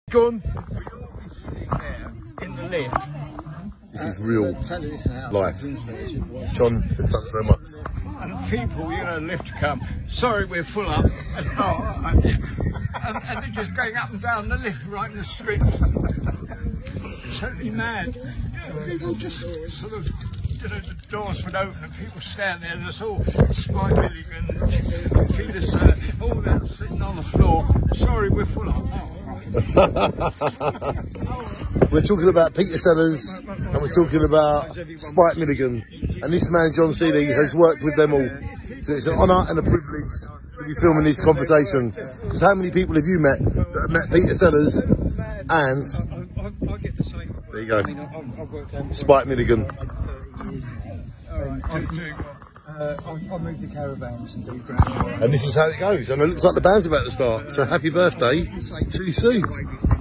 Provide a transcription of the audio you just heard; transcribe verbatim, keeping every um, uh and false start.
Go on. In the lift. This is real life. John has done so much. And people, you know, lift to come. Sorry, we're full up. And, oh, and, and, and they're just going up and down the lift right in the street. Totally mad. You know, people just sort of, you know, the doors would open and people stand there and there's all Spike Milligan, fetus, uh, all that sitting on the floor. Sorry, we're full up. Oh. We're talking about Peter Sellers and we're talking about Spike Milligan, and this man John Sealey has worked with them all, so it's an honour and a privilege to be filming this conversation. Because how many people have you met that have met Peter Sellers and there you go, Spike Milligan? Uh, I moved the caravans and do ground. And this is how it goes, and it looks like the band's about to start, so happy birthday to Sue.